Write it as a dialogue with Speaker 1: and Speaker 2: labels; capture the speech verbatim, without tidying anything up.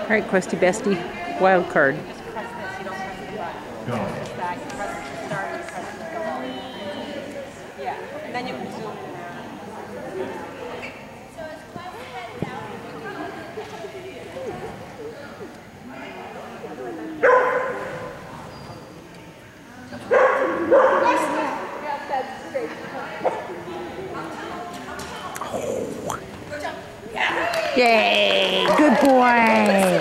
Speaker 1: All right, Questy Bestie, wild card.
Speaker 2: Go.
Speaker 3: Yeah, and then you can zoom in.
Speaker 1: Yay! Good boy!